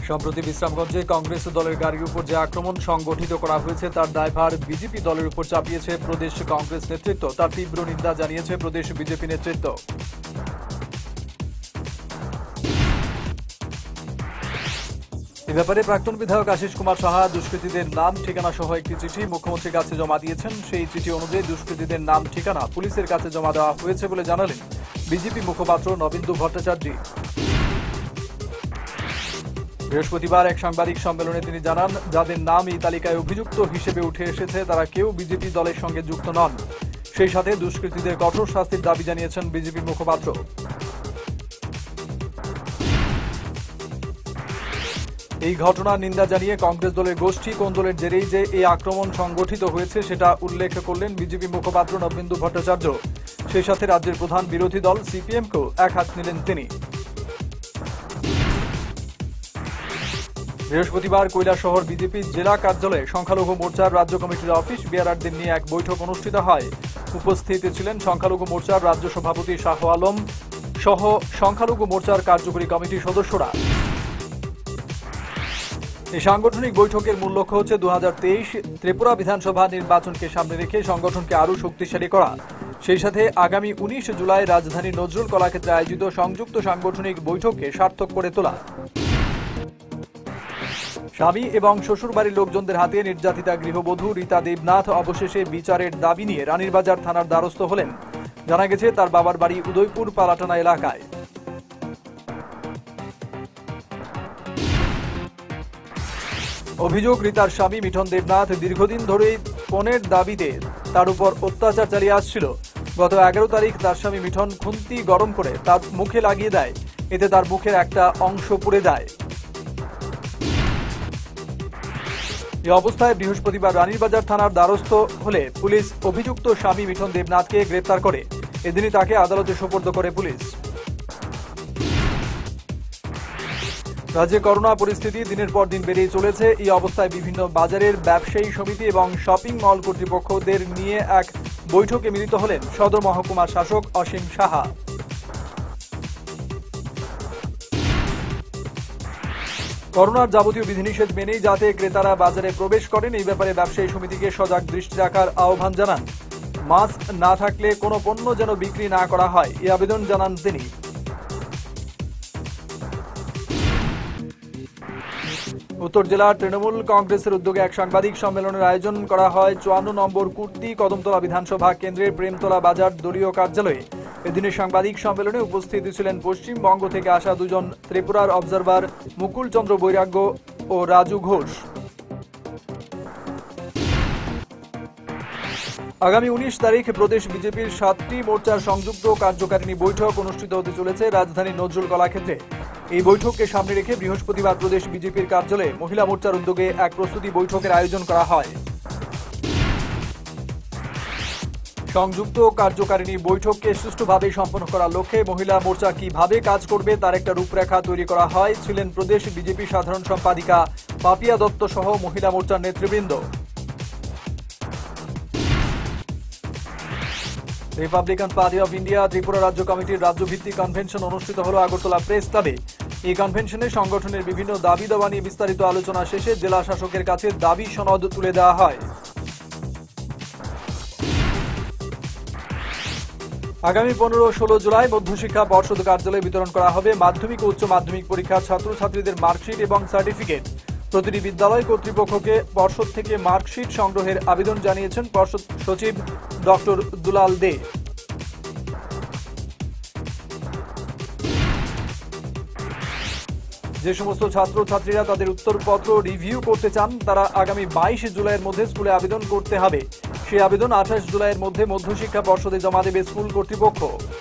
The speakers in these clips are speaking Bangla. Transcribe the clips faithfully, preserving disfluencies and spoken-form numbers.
সম্প্রতি বিশ্রামগঞ্জে কংগ্রেস দলের গাড়ির উপর যে আক্রমণ সংগঠিত করা হয়েছে তার দায়ভার বিজেপি দলের উপর চাপিয়েছে প্রদেশ কংগ্রেস নেতৃত্ব। তার তীব্র নিন্দা জানিয়েছে প্রদেশ বিজেপি নেতৃত্ব। এ ব্যাপারে প্রাক্তন বিধায়ক আশিস কুমার সাহা দুষ্কৃতীদের নাম ঠিকানা সহ একটি চিঠি মুখ্যমন্ত্রীর কাছে জমা দিয়েছেন। সেই চিঠি অনুযায়ী দুষ্কৃতীদের নাম ঠিকানা পুলিশের কাছে জমা দেওয়া হয়েছে বলে জানালেন বিজেপি মুখপাত্র নবেন্দু ভট্টাচার্য। বৃহস্পতিবার এক সাংবাদিক সম্মেলনে তিনি জানান, যাদের নাম এই তালিকায় অভিযুক্ত হিসেবে উঠে এসেছে তারা কেউ বিজেপি দলের সঙ্গে যুক্ত নন। সেই সাথে দুষ্কৃতীদের কঠোর শাস্তির দাবি জানিয়েছেন বিজেপি মুখপাত্র। এই ঘটনার নিন্দা জানিয়ে কংগ্রেস দলের গোষ্ঠী কোন দলের জেরেই যে এই আক্রমণ সংগঠিত হয়েছে সেটা উল্লেখ করলেন বিজেপি মুখপাত্র নবেন্দু ভট্টাচার্য। সেই সাথে রাজ্যের প্রধান বিরোধী দল সিপিএমকেও এক হাত নিলেন তিনি। বৃহস্পতিবার কৈলাসহর বিজেপি জেলা কার্যালয়ে সংখ্যালঘু মোর্চার রাজ্য কমিটির অফিস বিয়ারারদের নিয়ে এক বৈঠক অনুষ্ঠিত হয়। উপস্থিত ছিলেন সংখ্যালঘু মোর্চার রাজ্য সভাপতি শাহ আলম সহ সংখ্যালঘু মোর্চার কার্যকরী কমিটির সদস্যরা। এই সাংগঠনিক বৈঠকের মূল লক্ষ্য হচ্ছে দু হাজার তেইশ ত্রিপুরা বিধানসভা নির্বাচনকে সামনে রেখে সংগঠনকে আরও শক্তিশালী করা। সেই সাথে আগামী উনিশ জুলাই রাজধানীর নজরুল কলাক্ষেত্রে আয়োজিত সংযুক্ত সাংগঠনিক বৈঠককে সার্থক করে তোলা। স্বামী এবং শ্বশুরবাড়ির লোকজনদের হাতে নির্যাতিতা গৃহবধূ রীতা দেবনাথ অবশেষে বিচারের দাবি নিয়ে রানীরবাজার থানার দ্বারস্থ হলেন। জানা গেছে তার বাবার বাড়ি উদয়পুর পালাটানা এলাকায়। অভিযোগ, রীতার স্বামী মিঠন দেবনাথ দীর্ঘদিন ধরেই পণের দাবিতে তার উপর অত্যাচার চালিয়ে আসছিল। গত এগারো তারিখ তার স্বামী মিঠন খুন্তি গরম করে তার মুখে লাগিয়ে দেয়। এতে তার মুখের একটা অংশ পুড়ে যায়। এই অবস্থায় বৃহস্পতিবার রানীরবাজার থানার দ্বারস্থ হলে পুলিশ অভিযুক্ত স্বামী মিঠন দেবনাথকে গ্রেপ্তার করে। এদিনই তাকে আদালতে সোপর্দ করে পুলিশ। রাজ্যে করোনা পরিস্থিতি দিনের পর দিন বেড়েই চলেছে। এই অবস্থায় বিভিন্ন বাজারের ব্যবসায়ী সমিতি এবং শপিং মল কর্তৃপক্ষদের নিয়ে এক বৈঠকে মিলিত হলেন সদর মহকুমার শাসক অসীম সাহা। করোনার যাবতীয় বিধিনিষেধ মেনেই যাতে ক্রেতারা বাজারে প্রবেশ করেন এই ব্যাপারে ব্যবসায়ী সমিতিকে সজাগ দৃষ্টি রাখার আহ্বান জানান। মাস্ক না থাকলে কোনো পণ্য যেন বিক্রি না করা হয় এই আবেদন জানান তিনি। উত্তর জেলার তৃণমূল কংগ্রেসের উদ্যোগে এক সাংবাদিক সম্মেলনের আয়োজন করা হয় চুয়ান্ন নম্বর কুর্তি কদমতলা বিধানসভা কেন্দ্রের প্রেমতলা বাজার দলীয় কার্যালয়ে। এদিনের সাংবাদিক সম্মেলনে উপস্থিত ছিলেন পশ্চিমবঙ্গ থেকে আসা দুজন ত্রিপুরার অবজারভার মুকুল চন্দ্র বৈরাগ্য ও রাজু ঘোষ। আগামী উনিশ তারিখ প্রদেশ বিজেপির সাতটি মোর্চার সংযুক্ত কার্যকারিণী বৈঠক অনুষ্ঠিত হতে চলেছে রাজধানীর নজরুল কলাক্ষেত্রে। এই বৈঠককে সামনে রেখে বৃহস্পতিবার প্রদেশ বিজেপির কার্যালয়ে মহিলা মোর্চার উদ্যোগে এক প্রস্তুতি বৈঠকের আয়োজন করা হয়। সংযুক্ত কার্যকারিণী বৈঠককে সুষ্ঠুভাবে সম্পন্ন করার লক্ষ্যে মহিলা মোর্চা কিভাবে কাজ করবে তার একটা রূপরেখা তৈরি করা হয়। ছিলেন প্রদেশ বিজেপি সাধারণ সম্পাদিকা পাপিয়া দত্ত সহ মহিলা মোর্চার নেতৃবৃন্দ। Republican party of India Tripura রাজ্য কমিটির রাজ্যভিত্তিক কনভেনশন অনুষ্ঠিত হল আগরতলা প্রেস ক্লাবে। এই কনভেনশনে সংগঠনের বিভিন্ন দাবি দাওয়া নিয়ে বিস্তারিত আলোচনা শেষে জেলা শাসকের কাছে দাবি সনদ তুলে দেওয়া হয়। আগামী পনেরো ষোলো জুলাই মধ্যশিক্ষা পর্ষদ কার্যালয়ে বিতরণ করা হবে মাধ্যমিক ও উচ্চ মাধ্যমিক পরীক্ষার ছাত্রছাত্রীদের মার্কশিট এবং সার্টিফিকেট। প্রতিটি বিদ্যালয় কর্তৃপক্ষকে পর্ষদ থেকে মার্কশিট সংগ্রহের আবেদন জানিয়েছেন পর্ষদ সচিব ডক্টর দুলাল দে। যে সমস্ত ছাত্রছাত্রীরা তাদের উত্তরপত্র রিভিউ করতে চান তারা আগামী বাইশ জুলাইয়ের মধ্যে স্কুলে আবেদন করতে হবে। সেই আবেদন আঠাশ জুলাইয়ের মধ্যে মধ্যশিক্ষা পর্ষদে জমা দেবে স্কুল কর্তৃপক্ষ।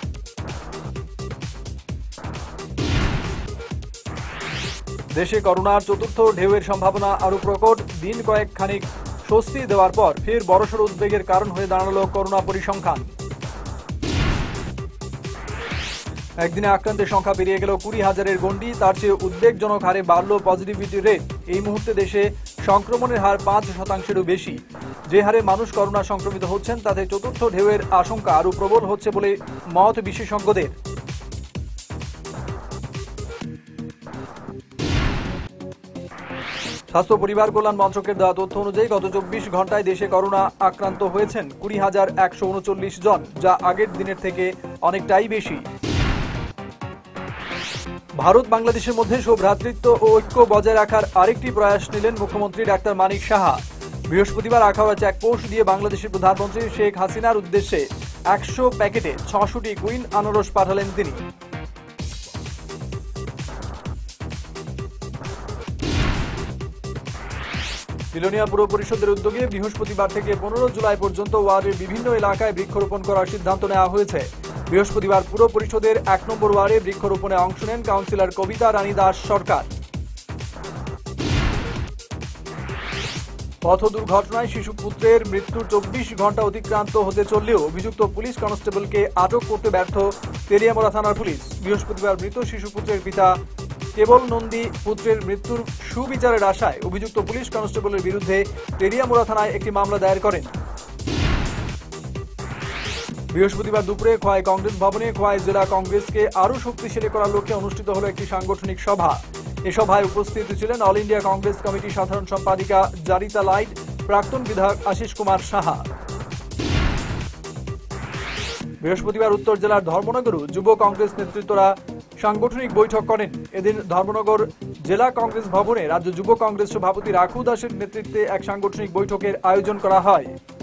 দেশে করোনার চতুর্থ ঢেউয়ের সম্ভাবনা আরও প্রকট। দিন কয়েক খানিক স্বস্তি দেওয়ার পর ফের বড়সড় উদ্বেগের কারণ হয়ে দাঁড়ালো করোনা পরিসংখ্যান। একদিনে আক্রান্তের সংখ্যা পেরিয়ে গেল কুড়ি হাজারের গণ্ডি। তার চেয়ে উদ্বেগজনক হারে বাড়ল পজিটিভিটি রেট। এই মুহূর্তে দেশে সংক্রমণের হার পাঁচ শতাংশেরও বেশি। যে হারে মানুষ করোনা সংক্রমিত হচ্ছেন তাতে চতুর্থ ঢেউয়ের আশঙ্কা আরও প্রবল হচ্ছে বলে মত বিশেষজ্ঞদের। স্বাস্থ্য পরিবার কল্যাণ মন্ত্রকের দেওয়া তথ্য অনুযায়ী গত চব্বিশ ঘন্টায় দেশে করোনা আক্রান্ত হয়েছেন কুড়ি হাজার একশো উনচল্লিশ জন, যা আগের দিনের থেকে অনেকটাই বেশি। ভারত বাংলাদেশের মধ্যে সৌভ্রাতৃত্ব ও ঐক্য বজায় রাখার আরেকটি প্রয়াস নিলেন মুখ্যমন্ত্রী ডাক্তার মানিক সাহা। বৃহস্পতিবার আখাউড়া চেকপোস্ট দিয়ে বাংলাদেশের প্রধানমন্ত্রী শেখ হাসিনার উদ্দেশ্যে একশো প্যাকেটে ছশোটি কুইন আনারস পাঠালেন তিনি। বিলোনিয়া পুর পরিষদের উদ্যোগে বৃহস্পতিবার থেকে পনেরো জুলাই পর্যন্ত ওয়ার্ডের বিভিন্ন এলাকায় বৃক্ষরোপণ করার সিদ্ধান্ত নেওয়া হয়েছে। বৃহস্পতিবার পুর পরিষদের এক নম্বর ওয়ার্ডে বৃক্ষরোপণে অংশ নেন কাউন্সিলর কবিতা রানী দাস সরকার। পথ দুর্ঘটনায় শিশু পুত্রের মৃত্যুর চব্বিশ ঘন্টা অতিক্রান্ত হতে চললেও অভিযুক্ত পুলিশ কনস্টেবলকে আটক করতে ব্যর্থ তেলিয়ামুড়া থানার পুলিশ। বৃহস্পতিবার মৃত শিশু পুত্রের পিতা কেবল নন্দী পুত্রের মৃত্যুর সুবিচারের আশায় অভিযুক্ত পুলিশ কনস্টেবলের বিরুদ্ধে তেলিয়ামুড়া থানায় একটি মামলা দায়ের করেন। বৃহস্পতিবার দুপুরে খোয়াই কংগ্রেস ভবনে খোয়াই জেলা কংগ্রেসকে আরও শক্তিশালী করার লক্ষ্যে অনুষ্ঠিত হল একটি সাংগঠনিক সভা। এ সভায় উপস্থিত ছিলেন অল ইন্ডিয়া কংগ্রেস কমিটির সাধারণ সম্পাদিকা জারিতা লাইট, প্রাক্তন বিধায়ক আশিস কুমার সাহা। বৃহস্পতিবার উত্তর জেলার ধর্মনগর যুব কংগ্রেস নেতৃত্বরা সাংগঠনিক বৈঠক করেন। এদিন ধর্মনগর জেলা কংগ্রেস ভবনে রাজ্য যুব কংগ্রেস সভাপতি রাখু দাসের নেতৃত্বে এক সাংগঠনিক বৈঠকের আয়োজন করা হয়।